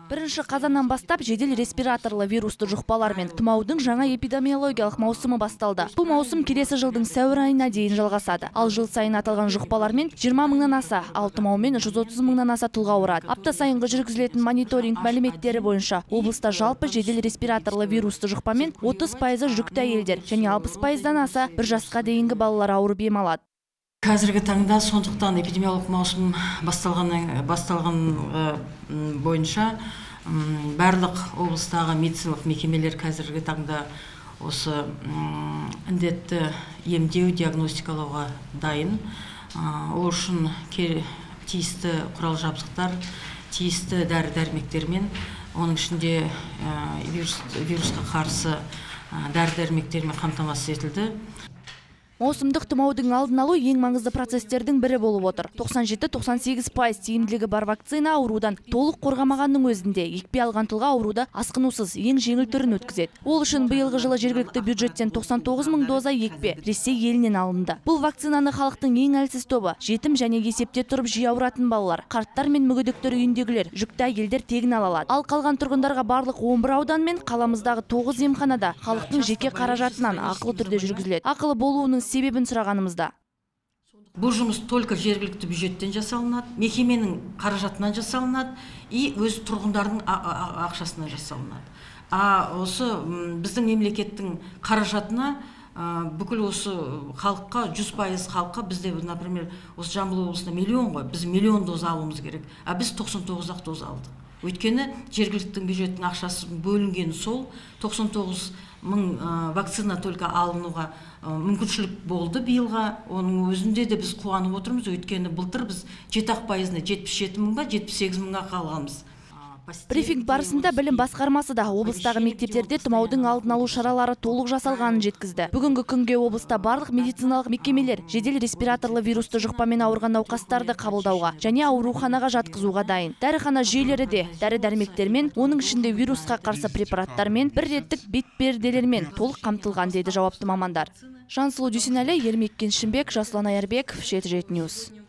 1 қазаннан бастап жедел респираторлы вирусты жұқпалар мен тұмаудың жаңа эпидемиологиялық маусымы басталды. Бұл маусым келесі жылдың сәуір айына дейін жалғасады. Ал жыл сайын аталған жұқпалармен 20 мыңнан аса, ал тұмаумен 130 мыңнан аса тұлға ауырады. Апта сайынғы жүргізілетін мониторинг мәліметтері бойынша облыста жалпы жедел респираторлы вирусты жұқпамен 30% жүкті әйелдер және 60%-дан аса 1 жасқа дейінгі балалар ауырып ем алады. Қазіргі таңда сондықтан эпидемиологиялық маусым басталған бойынша барлық облыстағы медициналық мекемелер қазіргі таңда осы індетті емдеу, диагностикалауға дайын. Ол үшін тиісті құрал жабдықтар, тиісті дәрі-дәрмектермен, оның ішінде вирусқа қарсы дәрі-дәрмектермен қамтамасыз етілді. Маусымдық тұмаудың алдын алу ең маңызды процестердің бірі болып отыр. 97-98% тиімділігі бар вакцина аурудан толық қорғамағанның өзінде екпе алған тұлға ауруды асқынусыз ең жеңіл түрін өткізеді. Ол үшін биылғы жылы жергілікті бюджеттен 99 мың доза екпе Ресей елінен алынды. Бұл вакцинаны халықтың ең әлсіз тобы, жетім және есепте тұрып жиі ауыратын балалар, қарттар мен мүгедектер үйіндегілер, жүкті әйелдер тегін ала алады. Ал қалған тұрғындарға барлық 11 аудан мен қаламыздағы 9 емханада халықтың жеке қаражатынан ақылы түрде жүргізіледі. Ақылы болуының себебін сұрағанымызда. Бұл жұмыс только жергілікті бюджеттен жасалынады, мекеменің қаражатынан жасалынады, өз тұрғындардың ақшасынан жасалынады. Осы біздің мемлекеттің қаражатына бүкіл осы халыққа, 100% халыққа, бізде, например, осы Жамбыл облысында миллион ғой, біз миллион доза алуымыз керек, біз 99-ақ доза алдық. Өйткені жергілікті бюджеттің ақшасы бөлінген сол 99 мың вакцина только алынуға мүмкіншілік болды биылға. Оның өзінде де біз қуанып отырмыз, өйткені былтыр біз 7%-ны 77 мыңға, 78 мыңға қалғанбыз. Брифинг барысында білім басқармасы да облыстағы мектептерде тұмаудың алдын алу шаралары толық жасалғанын жеткізді. Бүгінгі күнге облыста барлық медициналық мекемелер жедел респираторлы вирусты жұқпамен ауырған науқастарды қабылдауға және ауруханаға жатқызуға дайын. Дәріхана жүйелері де дәрі-дәрмектермен, оның ішінде вирусқа қарсы препараттармен, бір реттік бетперделермен толық қамтылған, дейді жауапты мамандар. Жансұлу Дүйсенәлі, Ермек Кеншімбек, Жасұлан Аярбеков, Жеті Ньюс.